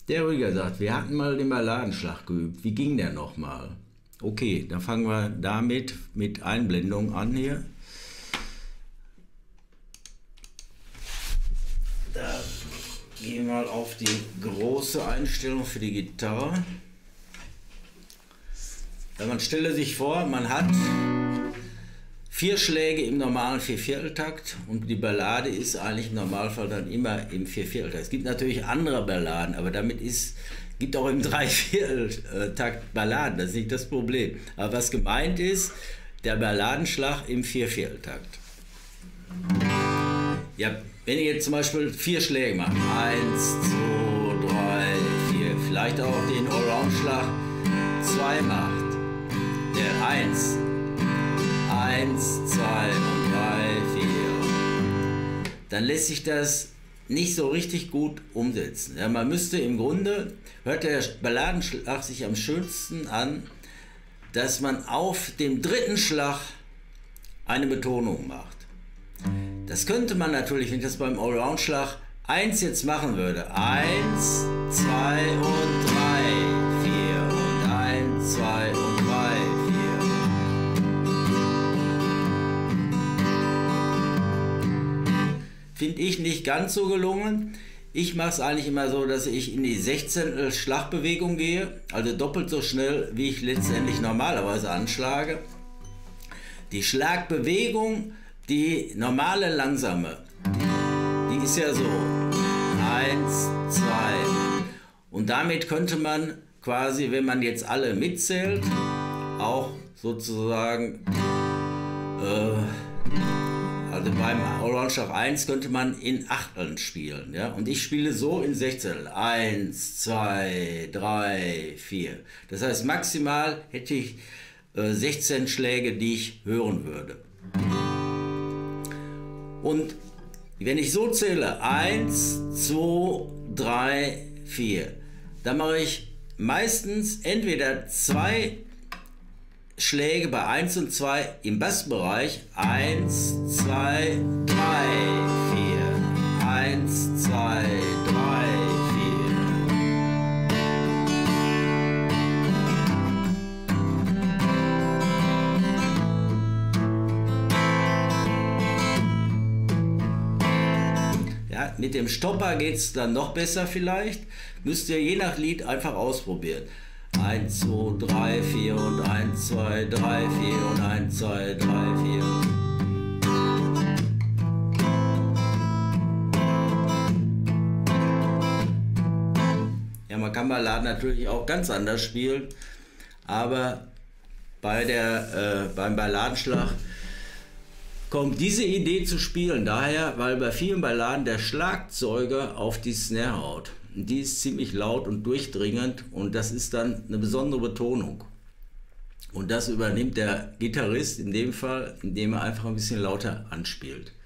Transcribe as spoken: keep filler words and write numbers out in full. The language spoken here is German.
Der Rüdiger sagt, wir hatten mal den Balladenschlag geübt. Wie ging der nochmal? Okay, dann fangen wir damit mit Einblendung an hier. Da gehen wir mal auf die große Einstellung für die Gitarre. Ja, man stelle sich vor, man hat vier Schläge im normalen Viervierteltakt und die Ballade ist eigentlich im Normalfall dann immer im Viervierteltakt. Es gibt natürlich andere Balladen, aber damit ist, gibt auch im Dreivierteltakt Balladen, das ist nicht das Problem. Aber was gemeint ist, der Balladenschlag im Viervierteltakt. Ja, wenn ihr jetzt zum Beispiel vier Schläge macht, eins, zwei, drei, vier, vielleicht auch den Allround-Schlag zwei macht, der eins, eins, zwei und drei, vier, dann lässt sich das nicht so richtig gut umsetzen. Ja, man müsste im Grunde, hört der Balladenschlag sich am schönsten an, dass man auf dem dritten Schlag eine Betonung macht. Das könnte man natürlich, wenn ich das beim Allround-Schlag eins jetzt machen würde. eins, zwei und drei, vier und eins, zwei und drei, vier. Finde ich nicht ganz so gelungen. Ich mache es eigentlich immer so, dass ich in die sechzehntel Schlagbewegung gehe, also doppelt so schnell, wie ich letztendlich normalerweise anschlage. Die Schlagbewegung, die normale langsame, die ist ja so eins, zwei und damit könnte man quasi, wenn man jetzt alle mitzählt, auch sozusagen, äh, also beim Allround-Schlag eins könnte man in Achteln spielen, ja? Und ich spiele so in Sechzehntel, eins, zwei, drei, vier. Das heißt, maximal hätte ich äh, sechzehn Schläge, die ich hören würde. Und wenn ich so zähle, eins, zwei, drei, vier, dann mache ich meistens entweder zwei Schläge bei eins und zwei im Bassbereich, eins, zwei, drei, vier, eins, zwei, drei, vier. Ja, mit dem Stopper geht es dann noch besser vielleicht, müsst ihr je nach Lied einfach ausprobieren. eins, zwei, drei, vier und eins, zwei, drei, vier und eins, zwei, drei, vier. Ja, man kann Balladen natürlich auch ganz anders spielen, aber bei der, äh, beim Balladenschlag kommt diese Idee zu spielen daher, weil bei vielen Balladen der Schlagzeuger auf die Snare haut. Die ist ziemlich laut und durchdringend und das ist dann eine besondere Betonung. Und das übernimmt der Gitarrist in dem Fall, indem er einfach ein bisschen lauter anspielt.